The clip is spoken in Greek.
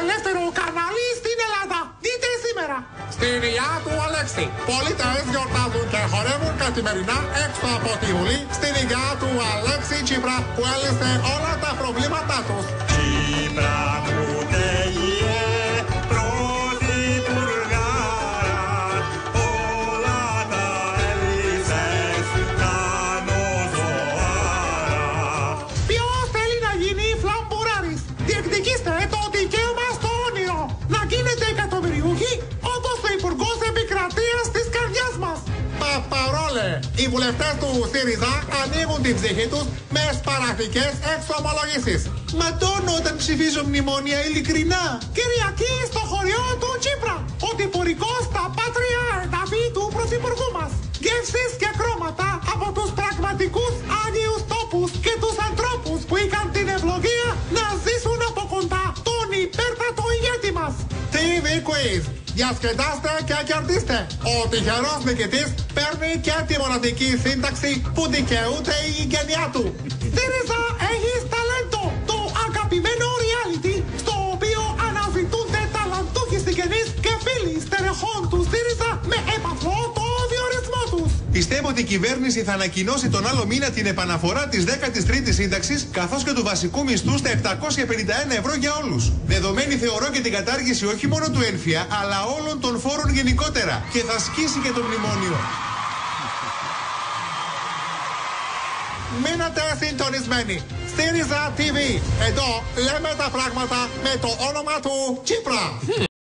ελεύθερο κανάλι στην Ελλάδα. Δείτε σήμερα. Στην Υγειά του Αλέξη. Πολίτες γιορτάζουν και χορεύουν καθημερινά έξω από τη Βουλή στην Υγειά του Αλέξη Τσίπρα που έλυσε όλα τα προβλήματά τους. Τσίπρα μου τέλειε πρωθυπουργάρα, όλα τα έλυσες κάνω ζωάρα. Ποιος θέλει να γίνει φλαμπουράρης? Διεκδικήστε το δικαίωμα στο όνειρο. Να γίνετε εκατομμυριούχοι όπως ο Υπουργός Επικρατείας της καρδιάς μας. Παρόλε, οι βουλευτές του ΣΥΡΙΖΑ ανοίγουν την ψυχή τους με σπαραχτικές εξομολογήσεις. Ματώνω όταν ψηφίζω μνημόνια ειλικρινά. Κυριακή στο χωριό του Τσίπρα. Ο τυπουρικός στα πάτρια εδάφη του πρωθυπουργού μας. Γεύσεις και χρώματα από τους πραγματικούς άγιους τόπους και τους ανθρώπους που είχαν την ευλογία να ζήσουν από κοντά τον υπέρτατο ηγέτη μας. TV Quiz. Διασκεδάστε και κερδίστε. Ο τυχερός νικητής παίρνει και τη μοναδική σύνταξη που δικαιούται η οικογένειά του. ΣΥΡΙΖΑ έχεις ταλέντο. Το αγαπημένο reality στο οποίο αναζητούνται ταλαντούχοι συγγενείς και φίλοι στερεχών του ΣΥΡΙΖΑ με έπαθλο το διορισμό τους. Πιστεύω ότι η κυβέρνηση θα ανακοινώσει τον άλλο μήνα την επαναφορά της 13ης σύνταξης καθώς και του βασικού μισθού στα 751 ευρώ για όλους. Δεδομένη θεωρώ και την κατάργηση όχι μόνο του έμφυα αλλά όλων των φόρων γενικότερα και θα σκίσει και το μνημόνιο. Μείνετε συντονισμένοι. ΣΥΡΙΖΑ TV. Εδώ λέμε τα πράγματα με το όνομα του Τσίπρα.